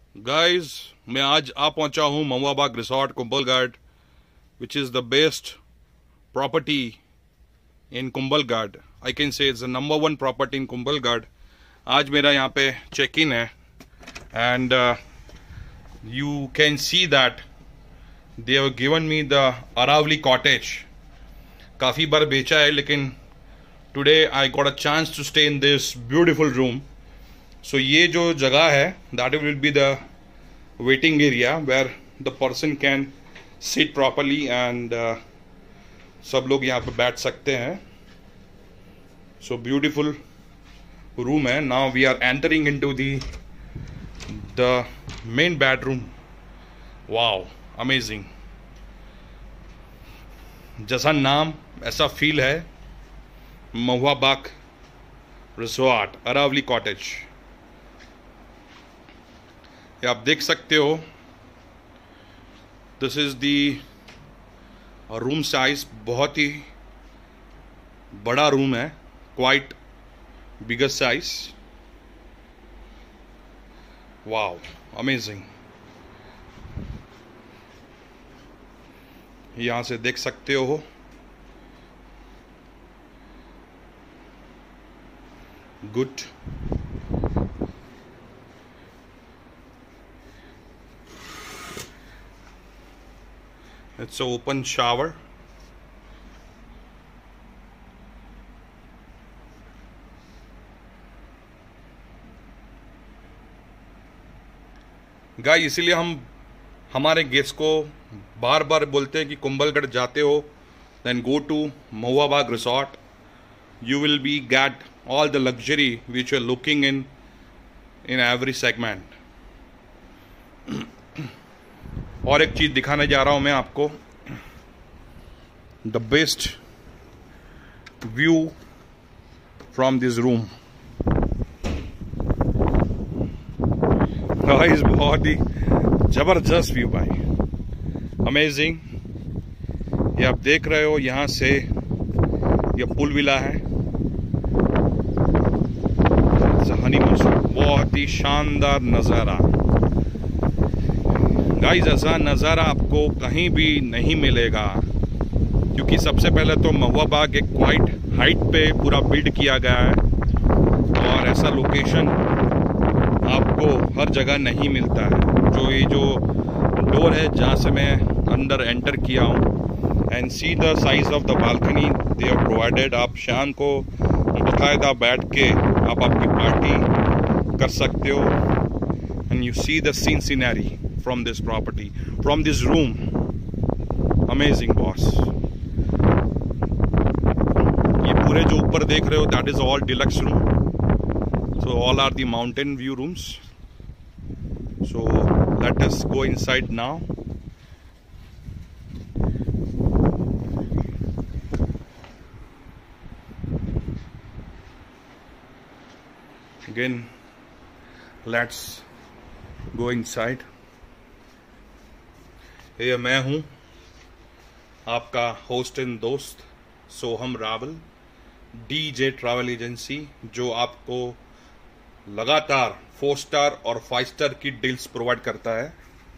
Guys, मैं आज आ पहुंचा हूं Mahua Bagh resort Kumbhalgarh, which is the best property in Kumbhalgarh. I can say it's the number 1 property in Kumbhalgarh. आज मेरा यहाँ पे चेक इन है and you can see that they have given me the Aravalli cottage. काफ़ी बार बेचा है लेकिन today I got a chance to stay in this beautiful room. So ये जो जगह है that will be the waiting area where the person can sit properly and सब लोग यहाँ पे बैठ सकते हैं. सो ब्यूटिफुल रूम है. Now we are entering into the main bedroom. Wow, amazing. जैसा नाम ऐसा फील है. Mahua Bagh resort Aravalli cottage. ये आप देख सकते हो. This is the room size. बहुत ही बड़ा रूम है. Quite bigger size. Wow, amazing. यहां से देख सकते हो. Good. It's an open shower. Guys, इसीलिए हम हमारे गेस्ट को बार बार बोलते हैं कि कुंभलगढ़ जाते हो then go to Mahua Bagh resort. You will be get all the luxury which you are looking in every segment. और एक चीज दिखाने जा रहा हूं मैं आपको. The best view from this room. Guys, बहुत ही जबरदस्त व्यू भाई. अमेजिंग. ये आप देख रहे हो यहां से ये पुल विला है. हनीमून. बहुत ही शानदार नजारा. गाइस, ऐसा नज़ारा आपको कहीं भी नहीं मिलेगा क्योंकि सबसे पहले तो महुआ बाग एक क्वाइट हाइट पे पूरा बिल्ड किया गया है और ऐसा लोकेशन आपको हर जगह नहीं मिलता है. जो डोर है जहाँ से मैं अंदर एंटर किया हूँ and see the size of the balcony they are provided. आप शाम को बाकायदा बैठ के आप आपकी पार्टी कर सकते हो and you see the scenery from this property, from this room. Amazing boss. ये पूरे जो ऊपर देख रहे हो that is all deluxe room. So all are the mountain view rooms. So let us go inside now. Again, let's go inside. ये मैं हूं आपका होस्ट एंड दोस्त Soham Rawal, DJ travel agency, जो आपको लगातार 4 स्टार और 5 स्टार की डील्स प्रोवाइड करता है.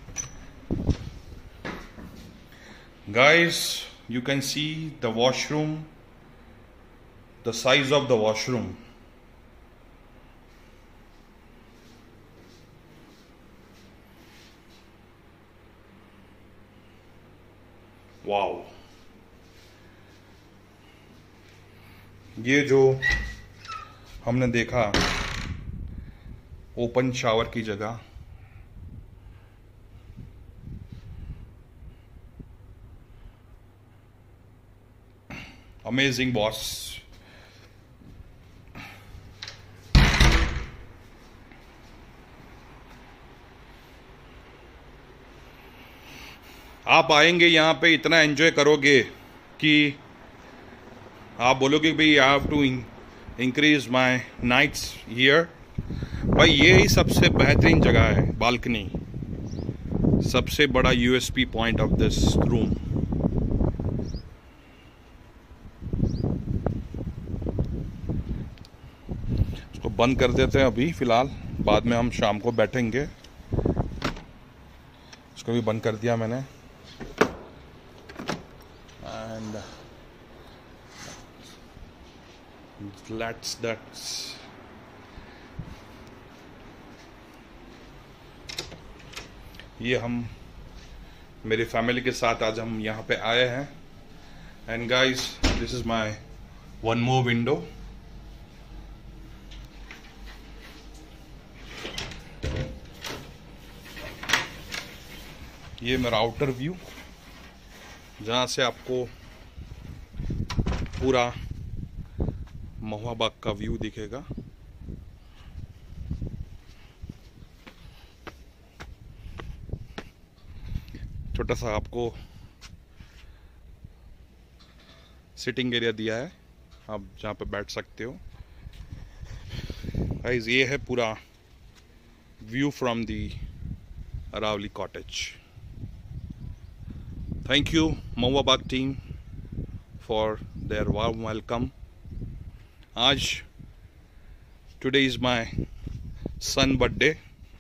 Guys, you can see the washroom, the size of the washroom. Wow. ये जो हमने देखा ओपन शावर की जगह, अमेजिंग बॉस. आप आएंगे यहाँ पे इतना एंजॉय करोगे कि आप बोलोगे भाई I have to increase my nights here. भाई ये ही सबसे बेहतरीन जगह है. बालकनी सबसे बड़ा USP point of this room. इसको बंद कर देते हैं अभी फिलहाल. बाद में हम शाम को बैठेंगे इसको भी बंद कर दिया मैंने। एंड दैट्स ये हम मेरी फैमिली के साथ आज हम यहाँ पे आए हैं। And guys, this is my one more window. ये मेरा आउटर व्यू, जहाँ से आपको पूरा महुआ बाग का व्यू दिखेगा। छोटा सा आपको सिटिंग एरिया दिया है, आप जहाँ पे बैठ सकते हो। गाइस, ये है पूरा view from the Aravalli cottage. Thank you Mahua Bagh team for their warm welcome. आज today is my son birthday,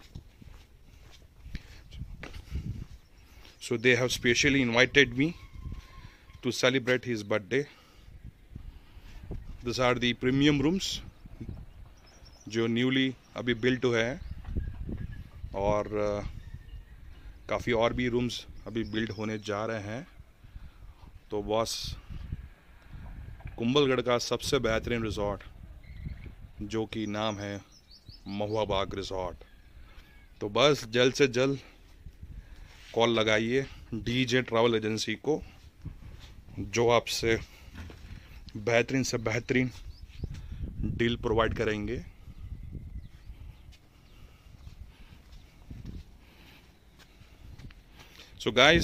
so they have specially invited me to celebrate his birthday. These are the premium rooms जो newly अभी built हुए हैं, और काफ़ी और भी rooms अभी बिल्ड होने जा रहे हैं। तो बॉस, कुंभलगढ़ का सबसे बेहतरीन रिजॉर्ट जो कि नाम है महुआ बाग रिजॉर्ट। तो बस जल्द से जल्द कॉल लगाइए डीजे ट्रैवल एजेंसी को, जो आपसे बेहतरीन से बेहतरीन डील प्रोवाइड करेंगे। सो गाइस,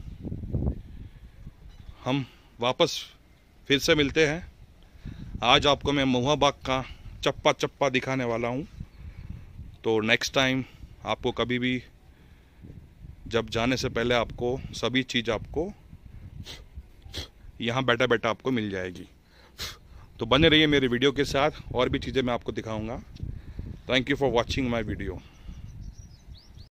हम वापस फिर से मिलते हैं। आज आपको मैं महुआ बाग का चप्पा चप्पा दिखाने वाला हूँ। तो नेक्स्ट टाइम आपको कभी भी जब जाने से पहले आपको सभी चीज़ आपको यहाँ बैठा बैठा आपको मिल जाएगी। तो बने रहिए मेरे वीडियो के साथ, और भी चीज़ें मैं आपको दिखाऊंगा। Thank you for watching my video.